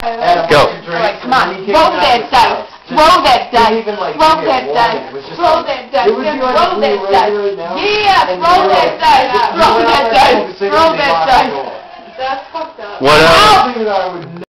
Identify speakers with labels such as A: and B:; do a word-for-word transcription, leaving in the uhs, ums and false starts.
A: Go.
B: Alright, come on. Roll that dice. Roll that dice. Roll that dice. Roll that dice. Roll that dice. Yeah, roll that dice. Roll that dice. Roll that dice. That's fucked up.
A: What else?